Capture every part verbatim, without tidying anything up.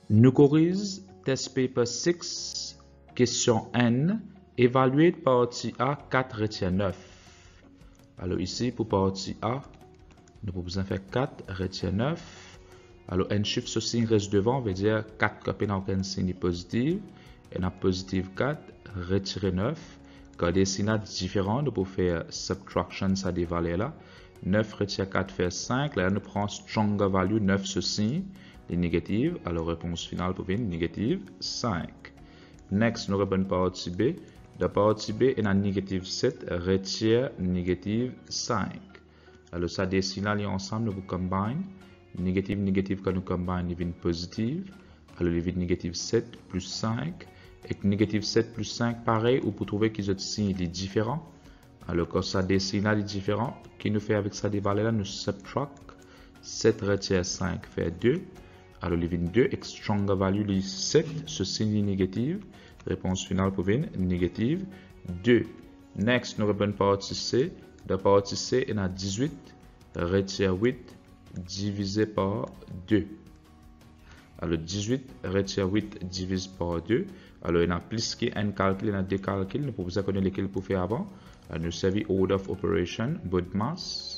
Nous corrige test paper six, question N, évaluer partie A quatre retient neuf. Alors ici, pour partie A, nous proposons faire quatre retient neuf. Alors N chiffre, ce signe reste devant, veut dire quatre copies dans un signe positif. Et dans positif quatre, retirer neuf. Quand des signes différents, nous pouvons faire subtraction, ça des valeurs là. neuf retire quatre fait cinq. Là, nous prenons stronger value neuf ce signe. Les négatives, alors réponse finale pour venir négative cinq. Next, nous répondons partie B. De partie B, il y a négative sept, retire négative cinq. Alors ça dessine là ensemble, nous combine. Négative, négative, quand nous combine, il vient positive. Alors il vient négative sept plus cinq. Et négative sept plus cinq, pareil, ou pour trouver qu'ils ont signe est différent. Alors quand ça dessine là est différent, qui nous fait avec ça des valeurs là, nous subtract. sept retire cinq fait deux. Alors, il vient deux, et stronger value, il sept, ce signe est négatif. Réponse finale pour venir négative deux. Next, nous répondons partie C. De partie C, il y a dix-huit, retire huit, divisé par deux. Alors, dix-huit, retire huit, divisé par deux. Alors, il y a plus qu'un calcul, il y a deux calculs. Nous pouvons connaître lesquels pour faire avant. Alors, nous savons order of operation, BODMAS.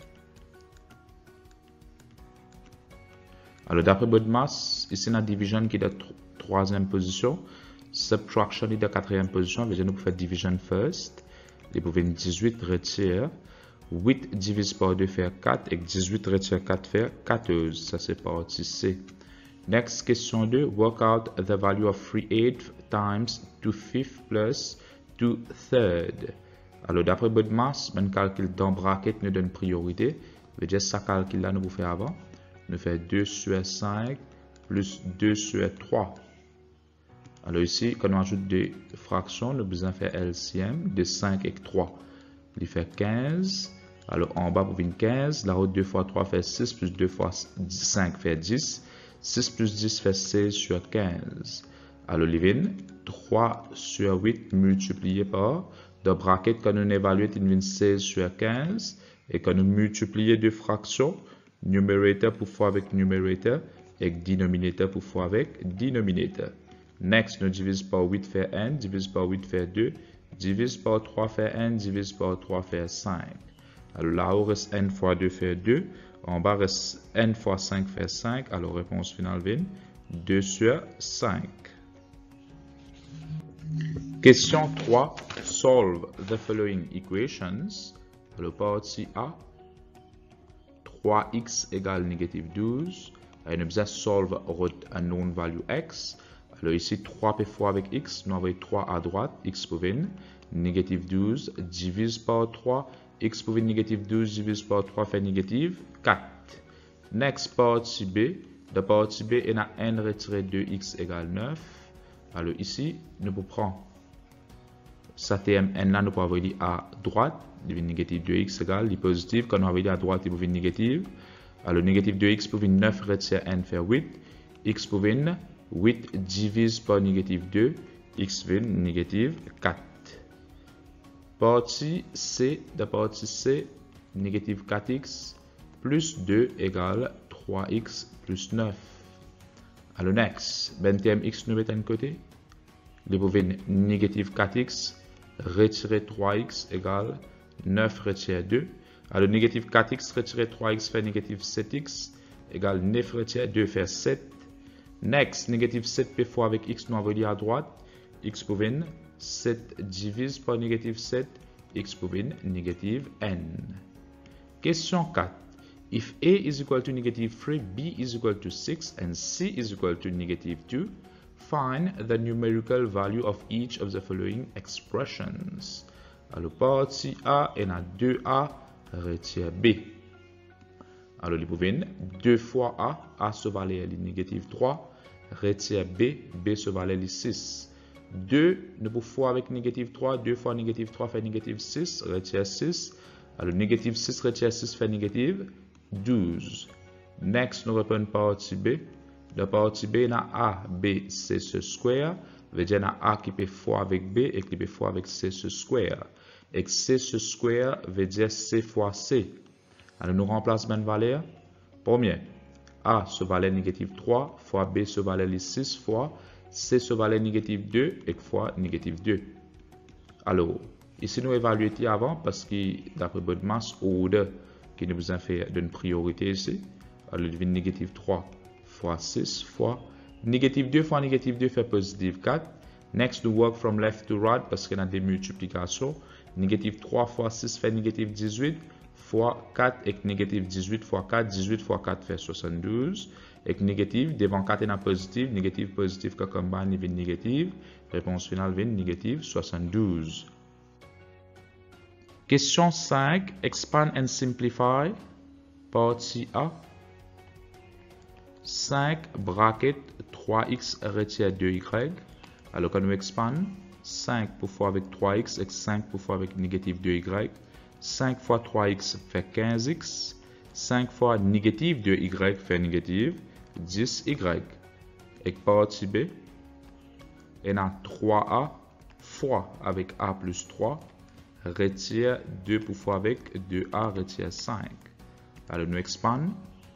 Alors, d'après BODMAS, ici, on a division qui est de troisième position. Subtraction est de quatrième position. Nous pouvons faire division first. Nous pouvons dix-huit retire. huit divisé par deux fait quatre. Et dix-huit retire quatre fait quatorze. Ça, c'est partie C. Next, question deux. Work out the value of three eighths times two fifths plus two thirds. Alors, d'après BODMAS, un calcul dans bracket nous donne priorité. Veut dire ça calcul là, nous pouvons faire avant. Nous fait deux sur cinq plus deux sur trois. Alors ici, quand on ajoute des fractions, nous avons besoin de faire L C M de cinq et trois. Il fait quinze. Alors en bas, pour venir quinze. La route deux fois trois fait six, plus deux fois cinq fait dix. six plus dix fait seize sur quinze. Alors il vient trois sur huit multiplié par. Dans bracket, quand on évalue, il vient seize sur quinze. Et quand on multiplie deux fractions, numerator pour fois avec numerator et denominator pour fois avec denominator. Next, nous divise par huit fait n, divise par huit fait deux, divise par trois fait n, divise par trois fait cinq. Alors là-haut reste n fois deux fait deux, en bas reste n fois cinq fait cinq, alors réponse finale vient deux sur cinq. Question trois. Solve the following equations. Alors partie A. trois x égale négative douze. Et nous besoin solve route unknown value x. Alors ici, trois p fois avec x, nous avons trois à droite, x pour venir, négative douze, divise par trois, x pour venir, négative douze, divise par trois, fait négative quatre. Next, partie B. De partie B, il y a n retiré deux x égale neuf. Alors ici, nous pouvons prendre ça T M n là, nous pouvons avoir dit à droite, il devient négative deux x égale, il est positif, quand nous avons dit à droite, il peut venir négative. Alors négative deux x pour venir neuf retire n fait huit, x pour venir huit divise par négative deux, x vient négative quatre. Partie C, de partie C, négative quatre x plus deux égale trois x plus neuf. Alors next, vingtième x nous mettons de côté, il peut venir négative quatre x, retirer trois x égale neuf retire deux. Alors négative quatre x retirer trois x fait négative sept x égale neuf retire deux fait sept. Next, négative sept p fois avec x nous avons dit à droite, x pour venir sept divise par négative sept, x pour venir négative n. Question quatre. If a is equal to negative three, b is equal to six, and c is equal to negative two, find the numerical value of each of the following expressions. Alors, partie A, il y a deux a, retire B. Alors, il peut venir deux fois A, A se valait les négative trois, retire B, B se valait les six. deux, nous pouvons fois avec négative trois, deux fois négative trois fait négative six, retire six. Alors, négative six retire six fait négative douze. Next, nous reprenons partie B. La partie B, il y a A, B, C ce square. Veut dire, il y a A qui peut fois avec B et qui peut fois avec C ce square. Et C ce square veut dire C fois C. Alors, nous remplaçons une valeur. Premier, A se valait négative trois, fois B se valait six fois, C se valait négative deux et fois négative deux. Alors, ici nous évaluons avant parce que d'après BODMAS, order qui nous a fait d'une priorité ici, alors il devient négative trois fois six fois négative deux fois négative deux fait positive quatre. Next, nous work from left to right parce qu'il y a des multiplications. Négative trois fois six fait négative dix-huit fois quatre et négative dix-huit fois quatre. dix-huit fois quatre fait soixante-douze. Et négative, devant quatre est positif. Négative, positif, que combine, il vient négative. Réponse finale vient négative soixante-douze. Question cinq. Expand and simplify. Partie A. cinq bracket trois x retire deux y. Alors quand nous expand, cinq pour fois avec trois x et cinq pour fois avec négative deux y. cinq fois trois x fait quinze x. cinq fois négative deux y fait négative dix y. Et partie B, on a trois a fois avec a plus trois. Retire deux pour fois avec deux a retire cinq. Alors nous expand.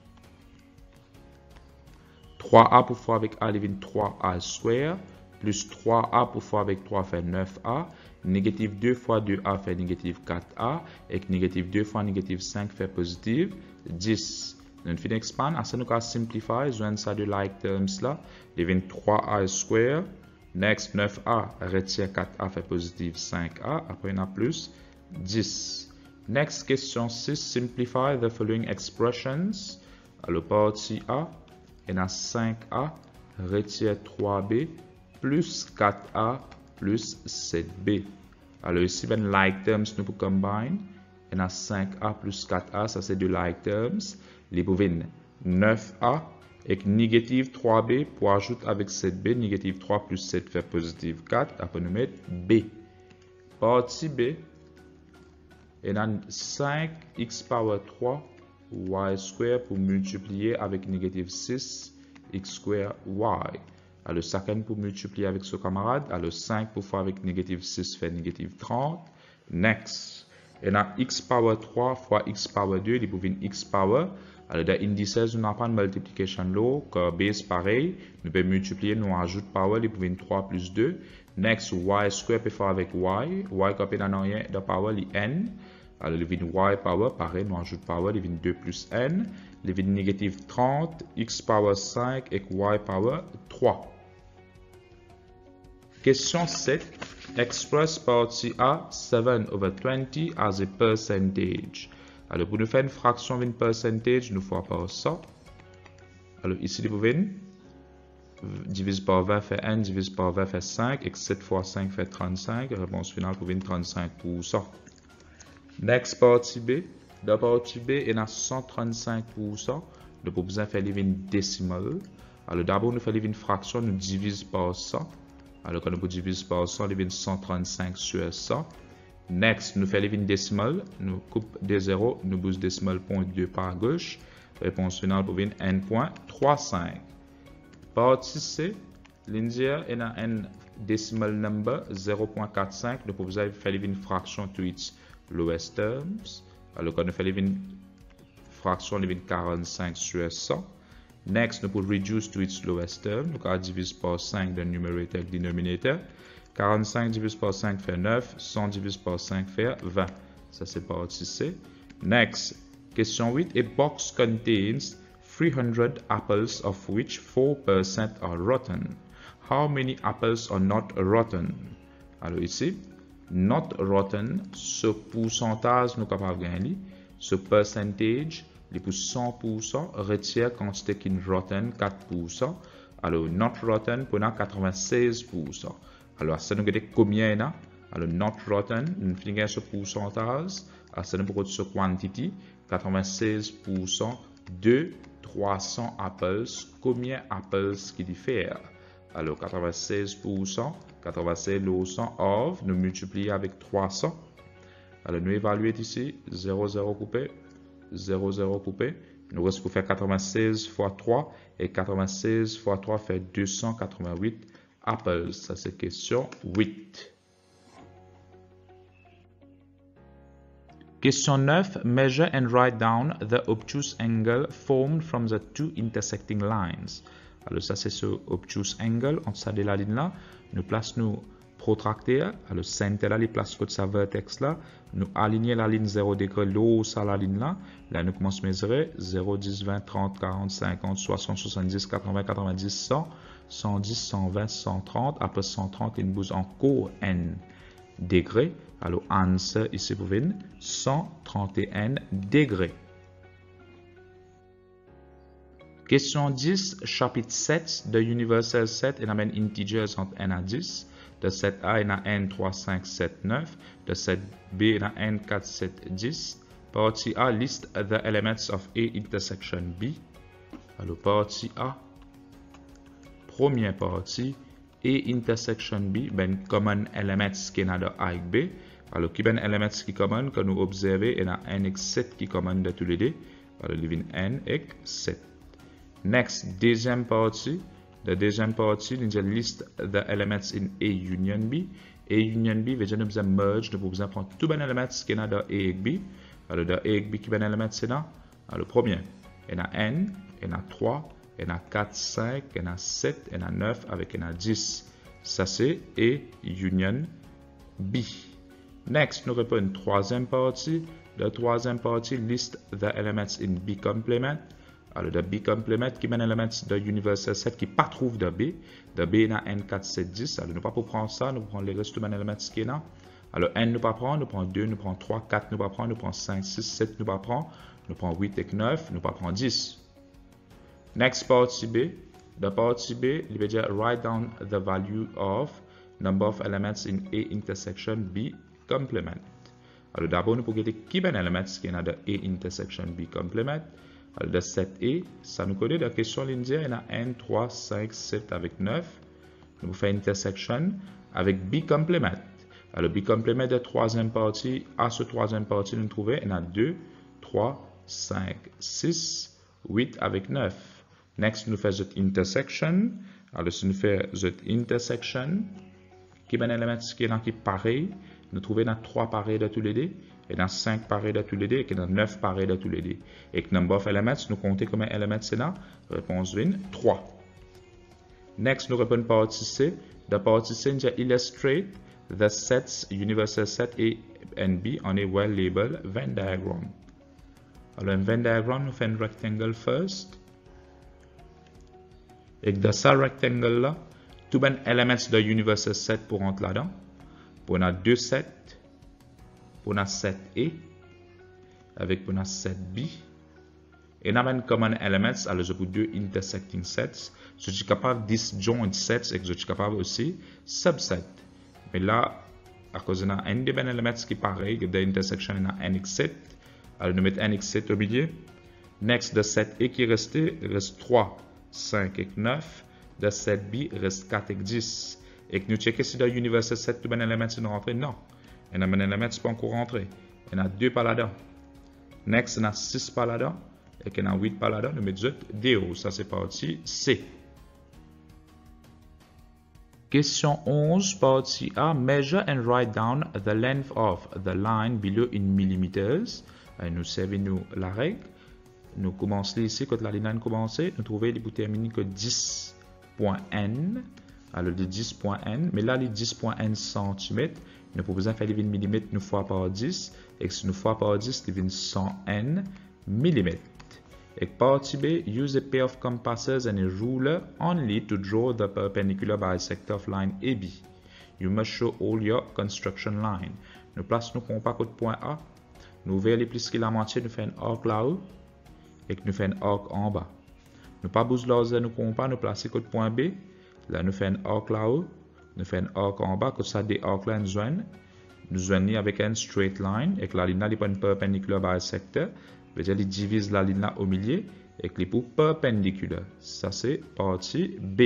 trois a pour fois avec a devient trois a square. Plus trois a pour fois avec trois fait neuf a. Négative deux fois deux a fait négative quatre a. Et négative deux fois négative cinq fait positive dix. Nous finissons expand. Après nous allons simplifier. Joindre ça de like terms là. Devient trois a square. Next neuf a retire quatre a fait positive cinq a. Après on a plus dix. Next question six. Simplify the following expressions. Alors partie A. On a cinq a retire trois b plus quatre a plus sept b. Alors ici, ben like terms nous pour combine. On a cinq a plus quatre a, ça c'est de like terms. Les bouvines neuf a et négative trois b pour ajouter avec sept b. Négative trois plus sept fait positive quatre. Après nous mettre b. Partie B. On a cinq x power trois y square pour multiplier avec négative six x square y. Alors cinq pour multiplier avec ce camarade. Alors cinq pour faire avec négative six fait négative trente. Next. On a x power trois fois x power deux. Il peut x power. Alors dans l'indice, nous n'avons pas de multiplication low. Car base pareil. Nous pouvons multiplier. Nous ajoutons power. Il peut trois plus deux. Next. Y square peut faire avec y. Y quand on n'a rien de power. Il n. Alors il vient y power. Pareil. Nous ajoutons power. Il vient deux plus n. Il vient négative trente. X power cinq et y power trois. Question sept. Express partie A seven over twenty as a percentage. Alors, pour nous faire une fraction d'une percentage, nous faisons par ça. Alors, ici, vous pouvez diviser par vingt fait un, divisé par vingt fait cinq, et sept fois cinq fait trente-cinq. Réponse finale pour trente-cinq pour cent. Next partie B. Dans partie B, il y a cent trente-cinq pour cent. Nous pouvons faire une décimale. Alors, d'abord, nous faisons une fraction, nous divisons par ça. Alors, quand nous divisons par cent, nous avons cent trente-cinq sur cent. Next, nous faisons une décimale. Nous coupons des zéros. Nous bousons décimale point deux par gauche. Réponse finale pour un point trente-cinq. Partie C, l'India est un decimal number zéro point quarante-cinq. Nous pouvons faire une fraction to its lowest terms. Alors, quand nous faisons une fraction, nous avons quarante-cinq sur cent. Next, nous pouvons reduce to its lowest term. Nous allons diviser par cinq dans le numerator et le denominator. quarante-cinq divisé par cinq fait neuf. cent divisé par cinq fait vingt. Ça, c'est partie C. Next, question huit. A box contains three hundred apples of which four percent are rotten. How many apples are not rotten? Alors ici, not rotten, ce pourcentage nous sommes capables de gagner. Ce percentage, les pour cent pour cent, retire quantité qui est rotten, quatre pour cent. Alors, not rotten, pour quatre-vingt-seize pour cent. Alors, ça nous dit combien il y a? Alors, not rotten, nous finissons ce pourcentage. Alors, ça nous dit ce quantity, quatre-vingt-seize pour cent de trois cents apples. Combien apples qui diffèrent? Alors, quatre-vingt-seize pour cent, quatre-vingt-seize pour cent of, nous multiplions avec trois cents. Alors, nous évaluons ici, zéro, zéro coupé, zéro, zéro coupé. Nous reste pour faire quatre-vingt-seize fois trois. Et quatre-vingt-seize fois trois fait deux cent quatre-vingt-huit apples. Ça, c'est question huit. Question neuf. Measure and write down the obtuse angle formed from the two intersecting lines. Alors ça c'est ce obtuse angle entre ça et la ligne là. Nous place nous protracté. Alors centre là, les place côté sa vertex là. Nous aligner la ligne zéro degré l'eau ça la ligne là. Là nous commençons à mesurer zéro, dix, vingt, trente, quarante, cinquante, soixante, soixante-dix, quatre-vingts, quatre-vingt-dix, cent, cent dix, cent vingt, cent trente. Après cent trente, il nous bouge encore n degrés. Alors answer ici pour venir cent trente et un degrés. Question dix, chapitre sept de Universal Set, il amène integers entre n à dix. De set A, il a n trois, cinq, sept, neuf. De set B, il a n quatre, sept, dix. Partie A, list the elements of A intersection B. Alors, partie A, première partie, A intersection B, ben common elements qui est de A et B. Alors, qui ben elements qui common, que nous observons, il y a n et sept qui common de tous les deux. Alors, il y a n et sept. Next, deuxième partie. The deuxième partie, il y a list the elements in A union B. A union B, veut dire nous besoin merge, nous besoin prendre tous les éléments qui sont dans A et B. Alors, dans A et B, qui sont les éléments c'est là? Alors, premier, il y a n, il y a trois, il y a quatre, cinq, il y a sept, il y a neuf, avec il y a dix. Ça, c'est A union B. Next, nous répondons troisième partie. La troisième partie, list the elements in B complement. Alors, de B complement, qui est l'élément de Universal Set qui ne pas trouve de B. De B, il y a n quatre, sept, dix. Alors, nous ne pouvons pas prendre ça, nous prenons les restes de l'élément qui est là. Alors, n nous pas prendre, nous prenons deux, nous prenons trois, quatre, nous pas prendre, nous prenons cinq, six, sept, nous pas prendre, nous prenons huit et neuf, nous pas prendre dix. Next, partie B. The partie B, il veut dire write down the value of number of elements in A intersection B complement. Alors, d'abord, nous pouvons regarder qui est l'élément qui est dans A intersection B complement. Alors, de sept A, ça nous connaît la question linéaire, il y a n, trois, cinq, sept avec neuf. Nous faisons intersection avec B complement. Alors, B complement de troisième partie, à ce troisième partie, nous trouvons, il y a deux, trois, cinq, six, huit avec neuf. Next, nous faisons intersection. Alors, si nous faisons intersection, qui est un élément qui est là qui est pareil, nous trouvons dans trois pareils de tous les deux. Et dans cinq pareils de tous les deux, et dans neuf pareils de tous les deux. Et que number of elements, nous comptons combien d'éléments c'est là? Réponse vingt, trois. Next, nous répondons partie C. The partie C, nous illustrate the sets, universal set A and B on a well-labeled Venn diagram. Alors, un Venn diagram, nous faisons un rectangle first. Et dans ce rectangle là, tous les éléments de universal set pour entrer là-dedans. Pour on a deux sets. Pour un set A, avec pour un set B, et nous avons common elements, alors je pour deux intersecting sets, je suis capable de disjoint sets et je suis capable aussi subset. Mais là, à cause de un des éléments qui est pareil, de l'intersection, il y a n x sept, alors nous mettons n x sept au milieu. Next, de set A qui est resté, il reste trois, cinq et neuf, de set B, il reste quatre et dix. Et que nous checkons si dans universal set, tous les éléments sont rentrés, non. Il y a un élément qui n'est pas encore rentré. Il y en a deux par là-dedans. Next, il y en a six par là-dedans. Et il y en a huit par là-dedans. Nous mettons D O. Ça, c'est partie C. Question onze, partie A. Measure and write down the length of the line below in millimeters. Et nous servons la règle. Nous commençons ici, quand la ligne a commencé, nous trouvons les bouts terminés que dix point n. Alors, le dix point n. Mais là, les dix point n centimètres. Nous pouvons faire les millimètres une fois par dix. Et si nous fois par dix, les cent n millimètres. Et partie B, use a pair of compasses and a ruler only to draw the perpendicular bisector of line A B. You must show all your construction line. Nous plaçons nos compas côté point A. Nous ouvrons les plus que la moitié, nous faisons un arc là-haut. Et nous faisons un arc en bas. Nous pas bouger là nos compas, nous plaçons côté point B. Là, nous faisons un arc là-haut. Nous faisons un arc en bas, comme ça, des arcs là, nous joignent. Nous joignons avec une straight line, et que la ligne là, n'est pas une perpendicular bisector. C'est-à-dire, il divise la ligne là au milieu, et que les pour perpendiculaire. Ça, c'est partie B.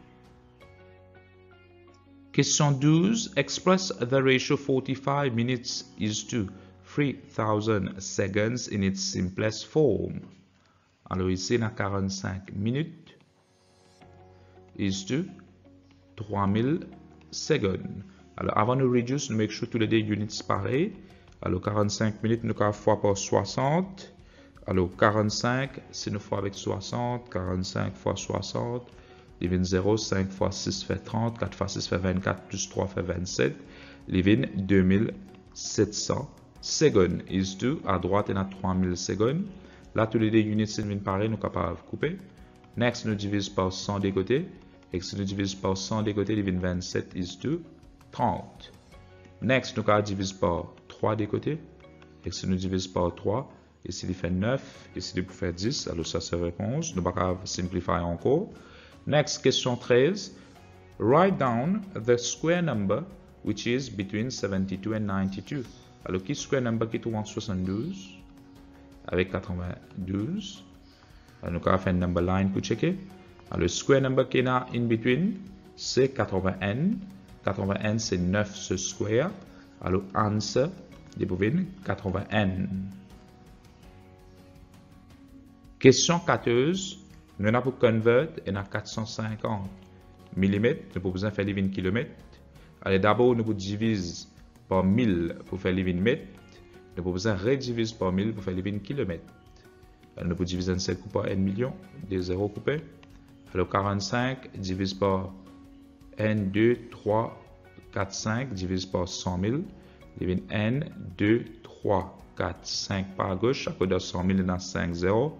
Question douze. Express the ratio forty-five minutes is to three thousand seconds in its simplest form. Alors, ici, on a quarante-cinq minutes is to trois mille secondes. Alors, avant de réduire, nous make sure tous les deux units pareils. Alors, quarante-cinq minutes, nous avons fois par soixante. Alors, quarante-cinq, si nous faisons avec soixante, quarante-cinq fois soixante, divine zéro, cinq fois six fait trente, quatre fois six fait vingt-quatre, plus trois fait vingt-sept, divine deux mille sept cents secondes. Is to, à droite, il y a trois mille secondes. Là, tous les deux units, c'est pareil, nous sommes capables de couper. Next, nous divisons par cent des côtés. Et si nous divisons par cent des côtés, divine vingt-sept is to trente. Next, nous divisons par trois des côtés. Et si nous divisons par trois, ici il fait neuf, ici il peut faire dix, alors ça c'est réponse. Nous ne pouvons pas simplifier encore. Next, question treize. Write down the square number which is between seventy-two and ninety-two. Alors, qui square number qui est entre soixante-douze avec quatre-vingt-douze? Alors, nous allons faire un number line pour checker. Alors, le square number qui est là in between, c'est quatre-vingts. quatre-vingts, c'est neuf ce square. Alors, answer, vous pouvez quatre-vingts. Question quatorze. Nous avons pour convert, il y a quatre cent cinquante millimètres. Nous avons besoin de faire les kilomètres. Alors, d'abord, nous divisons par mille pour faire les mètres. Nous avons besoin de rediviser par mille pour faire les kilomètres. Alors, nous pouvons diviser un sept par un million, des zéros coupés. Alors, quarante-cinq divise par un, deux, trois, quatre, cinq, divise par cent mille. Divise un, deux, trois, quatre, cinq par gauche. À côté de cent mille, il y a cinq zéros.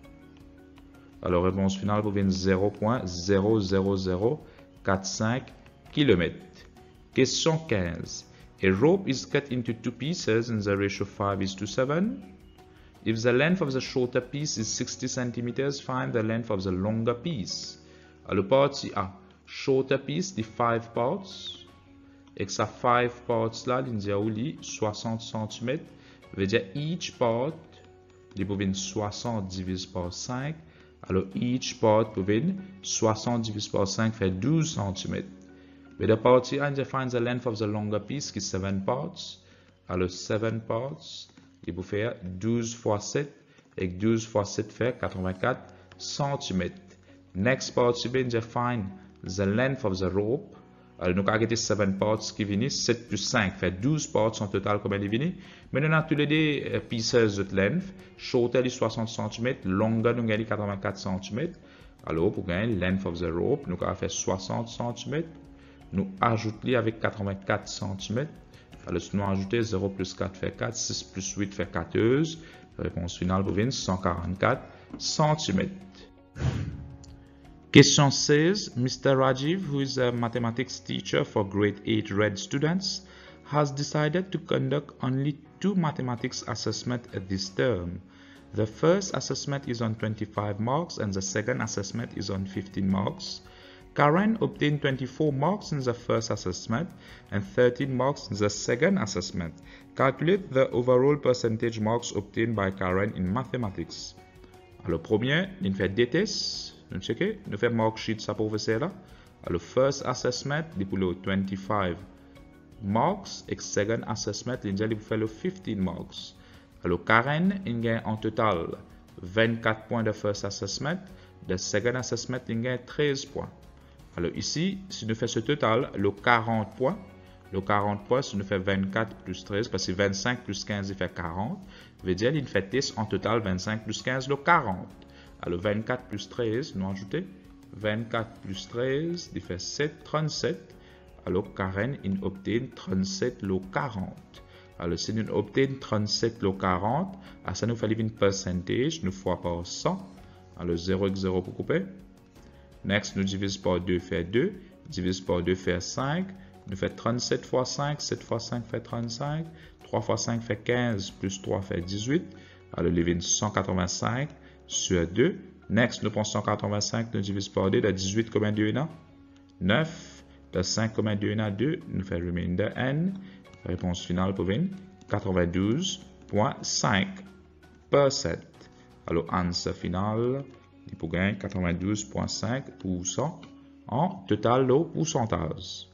Alors, réponse finale pour zéro virgule zéro zéro zéro quatre cinq kilomètres. Question quinze. A rope is cut into two pieces and the ratio five is to seven. If the length of the shorter piece is sixty centimeters, find the length of the longer piece. Alors, partie A, shorter piece, the five parts. Et que ça five parts là, il y a soixante centimètres. Veut dire each part, il peut venir soixante divisé par cinq. Alors, each part peut venir soixante divisé par cinq fait douze centimètres. With the party A, you find the length of the longer piece, qui est seven parts. Alors, seven parts, il peut faire douze fois sept, et douze fois sept fait quatre-vingt-quatre centimètres. Next party B, you find the length of the rope. Alors, nous avons seven parts qui viennent, sept plus cinq fait douze parts en total, comme elle est venue. Mais nous avons tous les deux pieces de length. Shorter, soixante centimètres, longer, nous avons quatre-vingt-quatre centimètres. Alors, pour gagner length of the rope, nous avons fait soixante centimètres. Nous ajoutons avec quatre-vingt-quatre centimètres. Alors, si nous ajoutons zéro plus quatre fait quatre, six plus huit fait quatorze. Réponse finale pour venir cent quarante-quatre centimètres. Question seize. Mister Rajiv, who is a mathematics teacher for grade eight red students, has decided to conduct only two mathematics assessments this term. The first assessment is on twenty-five marks and the second assessment is on fifteen marks. Karen obtained twenty-four marks in the first assessment and thirteen marks in the second assessment. Calculate the overall percentage marks obtained by Karen in mathematics. Alors, premier, il fait des tests. Nous checker. Nous faisons mark sheet ça pour faire là. Alors, first assessment, il pour le twenty-five marks. Et second assessment, il pour faire le fifteen marks. Alors, Karen, il gagne en total vingt-quatre points de first assessment. The second assessment, il gagne treize points. Alors ici, si nous faisons ce total, le quarante points, le quarante points, si nous faisons vingt-quatre plus treize, parce que vingt-cinq plus quinze, il fait quarante, veut dire qu'il fait test en total vingt-cinq plus quinze, le quarante. Alors vingt-quatre plus treize, nous ajoutons, vingt-quatre plus treize, il fait sept, trente-sept. Alors Karen, il obtient trente-sept le quarante. Alors si nous obtenons trente-sept le quarante, ça nous fait une percentage, nous fois par cent. Alors zéro avec zéro pour couper. Next, nous divisons par deux fait deux, divise par deux fait cinq, nous fait trente-sept fois cinq, sept fois cinq fait trente-cinq, trois fois cinq fait quinze, plus trois fait dix-huit, alors il y a cent quatre-vingt-cinq sur deux. Next, nous prenons cent quatre-vingt-cinq, nous divisons par deux, de dix-huit combien de deux neuf, de cinq combien de deux deux, nous fait remainder n, réponse finale pour venir quatre-vingt-douze virgule cinq pour cent. Alors, answer final, il peut gagner quatre-vingt-douze virgule cinq pour cent en total de pourcentage.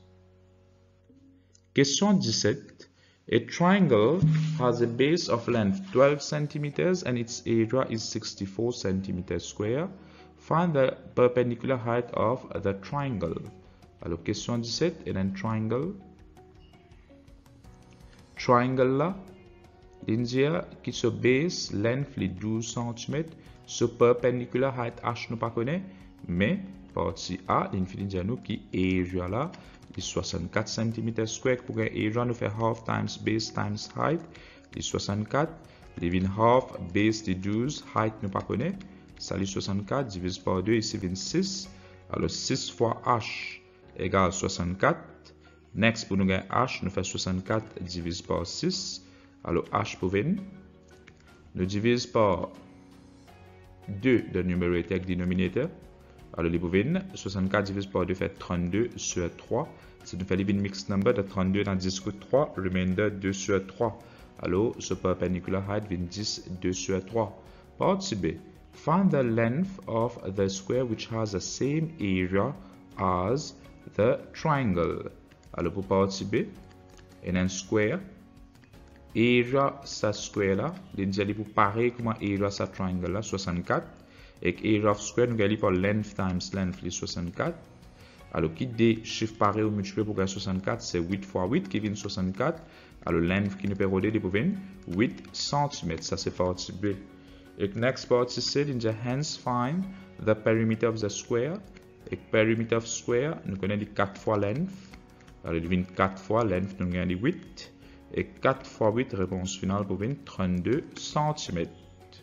Question dix-sept. A triangle has a base of length twelve centimeters and its area is sixty-four centimeters square. Find the perpendicular height of the triangle. Alors, question dix-sept, il y a un triangle. Triangle là, L'india qui se base length les douze centimètres, ce perpendicular height H nous pas connaît, mais partie A, l'india nous qui area là, les soixante-quatre centimètres square pour un area nous fait half times base times height, les soixante-quatre, les vin half base de douze, height nous pas connaît, ça les soixante-quatre divisé par deux, ici vingt-six, alors six fois H égale soixante-quatre. Next, pour nous gagner H, nous faisons soixante-quatre divisé par six. Alors H pour vingt. Nous divisons par deux de numérateur et dénominateur. Alors, les pour vingt, soixante-quatre divisé par deux fait trente-deux sur trois. Si nous faisons une mixed number de trente-deux dans dix sur trois, remainder deux sur trois. Alors, ce perpendicular height vient dix, deux sur trois. Partie B. Find the length of the square which has the same area as the triangle. Alors, pour partie B, il y a un square. Area sa square là, l'indial pour pareil comme area sa triangle là, soixante-quatre. Et area of square, nous allons par length times length, les soixante-quatre. Alors, qui des chiffres pareils ou multipliés pour gagner soixante-quatre, c'est huit fois huit qui vient soixante-quatre. Alors, length qui nous peut roder pour venir huit centimètres. Ça, c'est partie B. Et next partie C, l'indial hence find the perimeter of the square. Et perimeter of square, nous connaissons quatre fois length. Alors, il vient quatre fois length, nous gagnons huit. Et quatre fois huit, réponse finale pour venir trente-deux centimètres.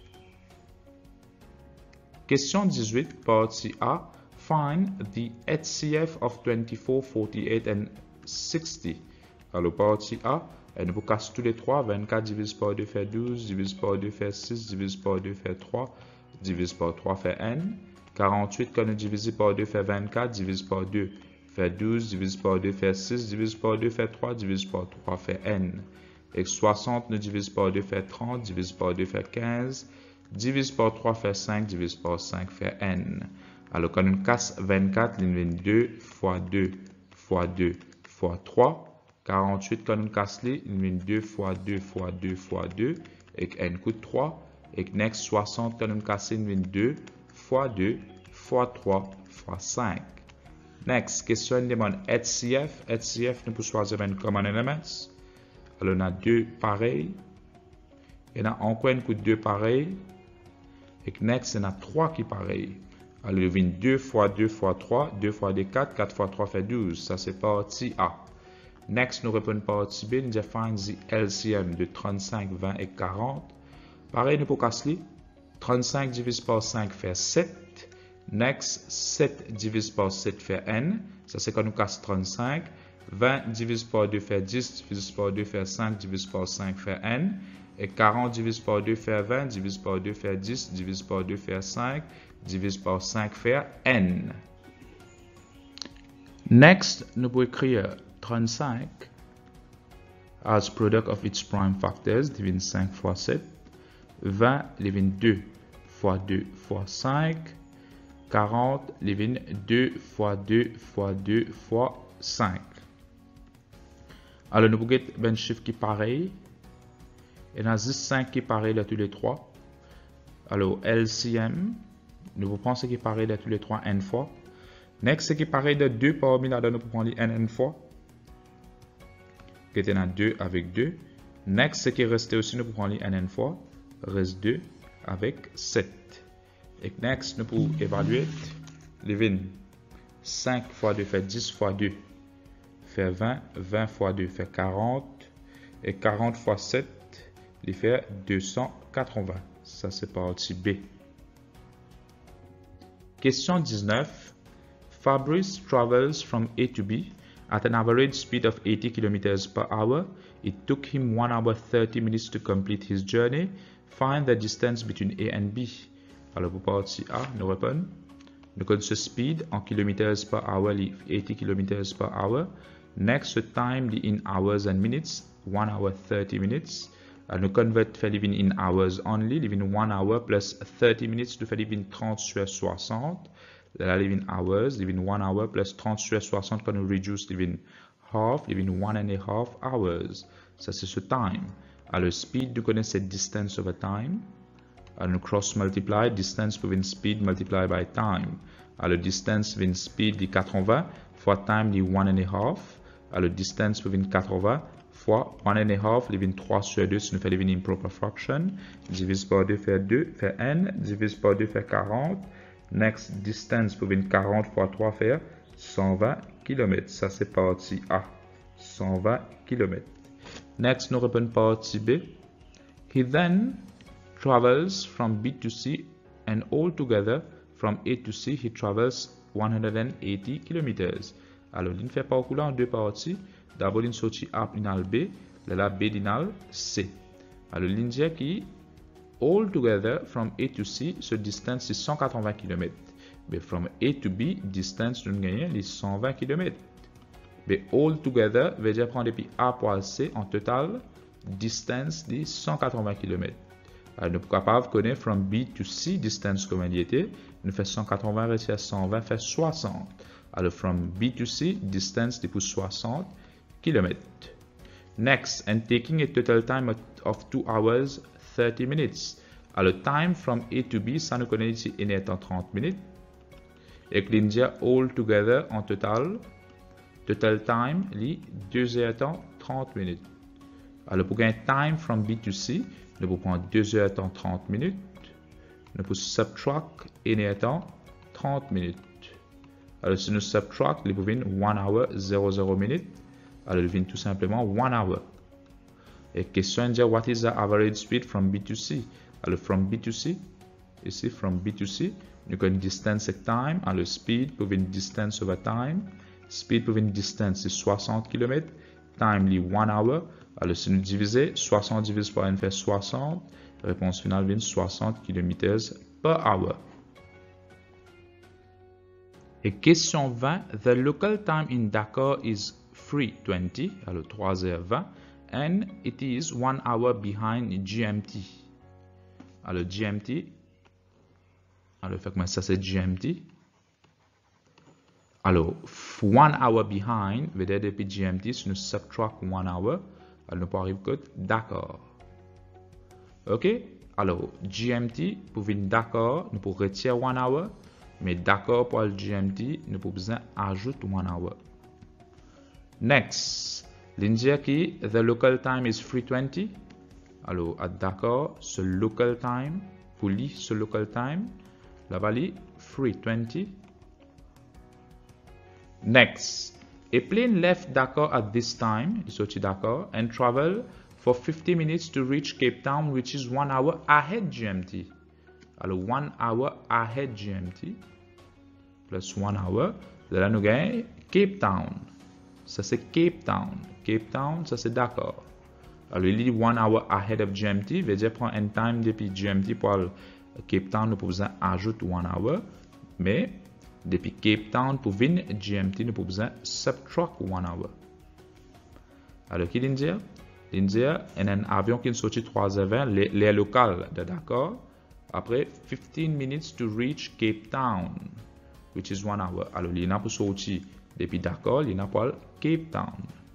Question dix-huit, partie A. Find the H C F of twenty-four, forty-eight and sixty. Alors, partie A, elle nous casse tous les trois. vingt-quatre divisé par deux fait douze, divisé par deux fait six, divisé par deux fait trois, divisé par trois fait n. quarante-huit, quand nous divisé par deux fait vingt-quatre, divisé par deux fait douze, divisé par deux fait six, divisé par deux fait trois, divisé par trois fait n. Et soixante, nous divisé par deux fait trente, divisé par deux fait quinze, divisé par trois fait cinq, divisé par cinq fait n. Alors, quand on casse vingt-quatre, il vient deux fois deux fois deux fois trois. quarante-huit, quand on casse les, il vient deux fois deux fois deux fois deux. Et n coûte trois. Et next, soixante, quand on casse, il vient deux fois deux fois trois fois cinq. Next, question demande H C F. H C F, nous pouvons choisir un common element. Alors, on a deux pareils. Il y en a encore une coûte deux pareils. Et next, il y en a trois qui pareils. Alors, il vient deux fois deux fois trois, deux fois deux, quatre, quatre fois trois fait douze. Ça, c'est partie A. Next, nous répondons partie B. Nous find the L C M de trente-cinq, vingt et quarante. Pareil, nous pouvons casser. trente-cinq divisé par cinq fait sept. Next, sept divisé par sept fait n. Ça, c'est quand nous casse trente-cinq. vingt divisé par deux fait dix, divisé par deux fait cinq, divisé par cinq fait n. Et quarante divisé par deux fait vingt, divisé par deux fait dix, divisé par deux fait cinq, divisé par cinq fait n. Next, nous pouvons écrire trente-cinq as product of its prime factors, divine cinq fois sept. vingt, divine deux fois deux fois cinq. quarante, divine deux fois deux fois deux fois cinq. Alors, nous pouvons avoir un chiffre qui est pareil. Il y en a juste cinq qui est pareil de tous les trois. Alors, L C M, nous pouvons prendre ce qui est pareil de tous les trois n fois. Next, ce qui est pareil de deux parmi là, nous pouvons prendre n n fois. Qui est en deux avec deux. Next, ce qui est resté aussi, nous pouvons prendre n n fois. Reste deux avec sept. Et next, nous pouvons évaluer les vingt. cinq fois deux fait dix fois deux fait vingt. vingt fois deux fait quarante. Et quarante fois sept, il fait deux cent quatre-vingts. Ça, c'est partie B. Question dix-neuf. Fabrice travels from A to B at an average speed of eighty kilometers per hour. It took him one hour thirty minutes to complete his journey. Find the distance between A and B. Alors, pour partie A, nous répondons. Nous connaissons ce speed en kilomètres per hour, eighty kilometers per hour. Next, the time in hours and minutes, one hour thirty minutes. Uh, nous convert fait living in hours only, living one hour plus thirty minutes, nous fait living trente sur soixante. Là, living hours, living one hour plus trente sur soixante, quand nous reduce living half, living one and a half hours. Ça, c'est ce time. Alors, speed, nous connaissons cette distance over time. Alors, nous cross multiply, distance pour une speed multiply by time. Alors, distance pour une speed de quatre-vingts fois time de one and a half. Alors, distance pour une quatre-vingts fois one and a half, il vient trois sur deux, si nous faisons une improper fraction. Divise par deux fait deux, fait n. Divise par deux fait quarante. Next distance pour venir quarante fois trois faire cent vingt kilomètres. Ça c'est partie A. cent vingt kilomètres. Next, nous reprenons partie B. He then travels from B to C and altogether from A to C he travels one hundred eighty kilometers. Alors, il fait parcours en deux parties. D'abord, il sortit A l'inal B, là B l'inal C. Alors, il dit que altogether from A to C, ce distance est cent quatre-vingts kilomètres. Mais from A to B, distance nous gagnons les cent vingt kilomètres. Mais altogether veut dire prendre depuis A pour C en total, distance de cent quatre-vingts kilomètres. Alors, nous sommes capables de connaître from B to C, distance comme il était. Nous faisons cent quatre-vingts retiré cent vingt fait soixante. Alors, from B to C, distance de pour soixante kilomètres. Next, and taking a total time of two hours thirty minutes. Alors, time from A to B, ça nous connaît ici, il est en trente minutes. Et que l'India all together en total, total time, li deux heures trente minutes. Alors, pour gagner time from B to C, nous pouvons prendre deux heures trente minutes. Nous pouvons subtract une heure trente minutes. Alors, si nous subtract, nous pouvons one hour zero zero minutes. Alors, nous vient tout simplement one hour. Et question dit, what is the average speed from B to C? Alors, from B to C, ici, from B to C, nous connaissons distance et time. Alors, speed pour une distance over time. Speed pour une distance, c'est soixante kilomètres. Time, c'est one hour. Alors, si nous divisons, soixante divisé par n fait soixante. Réponse finale vient soixante kilomètres par hour. Et question vingt. The local time in Dakar is three twenty, alors trois heures vingt, and it is one hour behind G M T. Alors, G M T, alors, fait que ça c'est G M T. Alors, one hour behind, veut dire depuis G M T, si nous subtract one hour, alors nous pouvons arriver à d'accord. Ok? Alors, G M T, pour venir d'accord, nous pouvons retirer one hour, mais d'accord pour le G M T, nous pouvons besoin ajouter one hour. Next, l'India qui, the local time is three twenty. Alors, d'accord, ce local time, pour lire ce local time, la valeur three twenty. Next, a plane left Dakar at this time, il sortit Dakar, and travel for fifty minutes to reach Cape Town, which is one hour ahead G M T. Alors, one hour ahead G M T, plus one hour, là nous gagnons Cape Town. Ça c'est Cape Town. Cape Town, ça c'est Dakar. Alors, il dit one hour ahead of G M T, veut dire prendre un time depuis G M T pour Cape Town, nous pouvons ajouter one hour, mais depuis Cape Town pour venir G M T, nous pouvons subtract one hour. Alors, qui dit? Il dit, un avion qui est sorti trois heures vingt, l'air local de Dakar, après fifteen minutes to reach Cape Town, which is one hour. Alors, il y a pour sortir depuis Dakar, il y a pour Cape Town.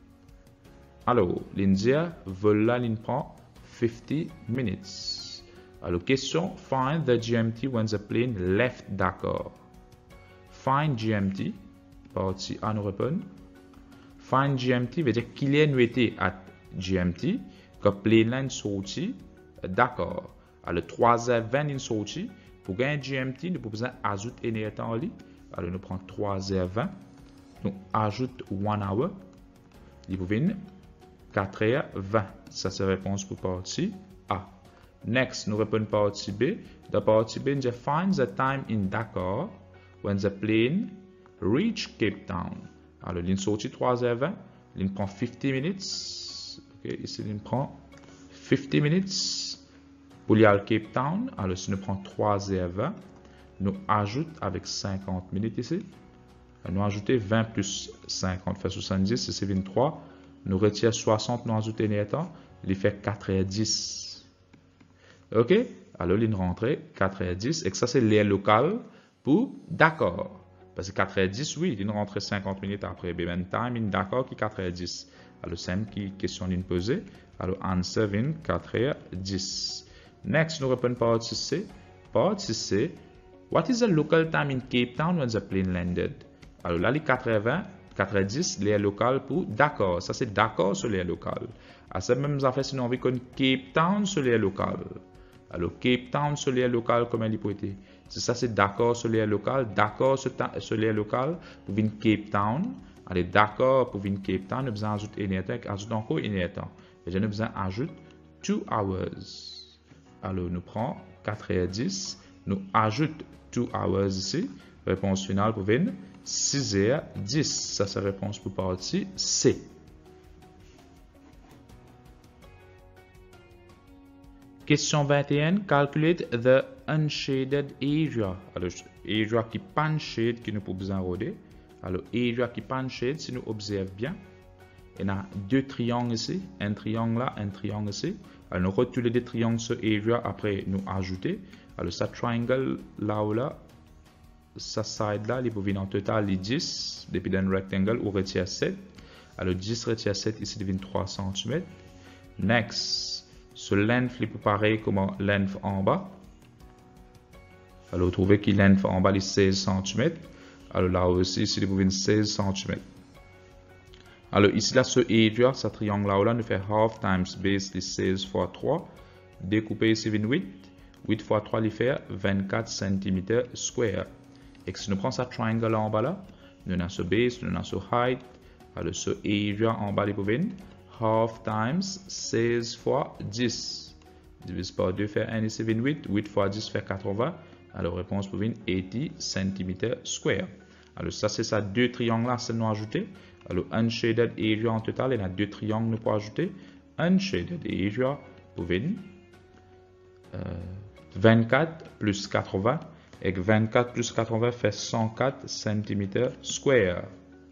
Alors, l'India, voilà, il prend fifty minutes. Alors, question, find the G M T when the plane left Dakar. Find G M T, partie A nous répond. Find G M T veut dire qu'il est nuité à G M T, que plane line sorti Dakar. Alors, trois heures vingt in sorti, pour gagner G M T, nous pouvons ajouter une heure en lit. Alors, nous prenons trois heures vingt, nous ajoutons one hour, il vous vient quatre heures vingt. Ça, c'est la réponse pour partie A. Next, nous répondons partie B. The partie B, nous find the time in Dakar when the plane reach Cape Town. Alors, l'in sorti trois heures vingt, l'in prend fifty minutes. Ok, ici, l'in prend fifty minutes pour aller à Cape Town. Alors, si nous prenons trois heures vingt, nous ajoutons avec cinquante minutes ici. Nous ajoutons vingt plus cinquante fait soixante-dix, c'est vingt-trois. Nous retirons soixante, nous ajoutons un temps, il fait quatre heures dix. Ok? Alors, il rentre quatre heures dix, et que ça, c'est l'air local pour d'accord. Parce que quatre heures dix, oui, il rentre cinquante minutes après. Mais même time, il d'accord qui quatre heures dix. Alors, c'est une question d'une posée. Alors, answer vient quatre heures dix. Next, nous répondons partie C. Partie C. What is the local time in Cape Town when the plane landed? Alors là, les quatre heures vingt, quatre heures dix, l'aire locale pour Dakar. Ça, c'est Dakar sur l'aire locale. À cette même affaire, si nous avons qu'on Cape Town sur l'aire locale. Alors, Cape Town sur l'aire locale, comment il peut être? C'est ça, c'est Dakar sur l'aire locale. Dakar sur l'aire locale pour venir Cape Town. Allez, Dakar pour venir Cape Town, nous besoin ajouter une heure, ajoute encore une heure temps. Et je nous besoin ajouter two hours. Alors, nous prenons quatre heures dix, nous ajoute two hours ici. Réponse finale pour venir six heures dix. Ça, c'est la réponse pour partie C. Question vingt et un. Calculate the unshaded area. Alors, area qui pas en shade, qui nous peut besoin roder. Alors, area qui pas en shade, si nous observons bien, il y a deux triangles ici. Un triangle là, un triangle ici. Alors, nous retenons les deux triangles sur area après nous ajouter. Alors, ça triangle là ou là, ça side là, il peut venir en total les dix. Depuis d'un rectangle, on retire sept. Alors, dix retire sept, ici devient trois centimètres. Next. Ce length, il peut pareil comme length en bas. Alors, vous trouvez que length en bas est seize centimètres. Alors là aussi, ici, il peut venir seize centimètres. Alors ici, là, ce area, ce triangle là, là nous fait half times base, les seize fois trois. Découpé ici, huit. huit fois trois, il fait vingt-quatre centimètres square. Et si nous prenons ce triangle là en bas là, nous avons ce base, nous avons ce height. Alors ce area en bas, il peut venir half times seize fois dix. Divise par deux fait un ici, huit. huit fois dix fait quatre-vingts. Alors réponse pour venir quatre-vingts centimètres square. Alors ça, c'est ça, deux triangles là, c'est nous ajouter. Alors unshaded area en total, il y a deux triangles nous pour ajouter. Unshaded area pour venir euh, vingt-quatre plus quatre-vingts. Et vingt-quatre plus quatre-vingts fait cent quatre centimètres square.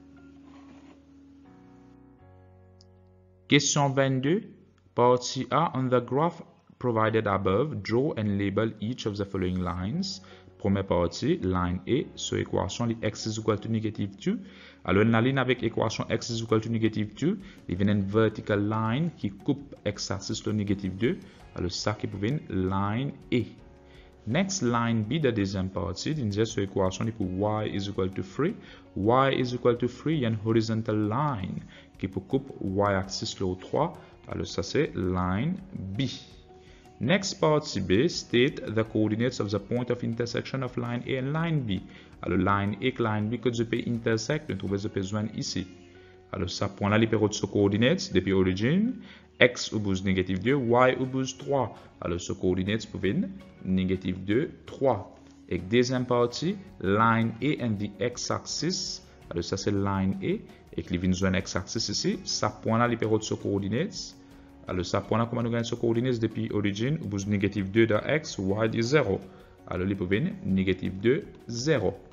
Question vingt-deux. Partie A. On the graph provided above, draw and label each of the following lines. Première partie, line A, sur l'équation x is equal to negative two. Alors, la ligne avec l'équation x is equal to negative two, il y a une vertical line qui coupe x-axis le négative deux. Alors, ça qui peut venir line A. Next, line B, de deuxième partie, il y a sur l'équation pour y is equal to three. Y is equal to three, il y a une horizontal line qui peut couper y-axis le trois. Alors, ça c'est line B. Next party B, state the coordinates of the point of intersection of line A and line B. Alors, line A et line B que je peux intersect, nous trouvons ce besoin ici. Alors, ça point là, les périodes de coordinates depuis origine, x au bout négative deux, y au bout trois. Alors, ce coordinates pour venir négative deux, trois. Et deuxième partie, line A and the x-axis. Alors, ça c'est line A. Et que les vignes ont un x-axis ici. Ça point là, les périodes de coordinates. Alors, ça point là, comment nous gagnons ce coordinates depuis origine, au bout négative deux de x, y de zéro. Alors, il peut venir négative deux, zéro.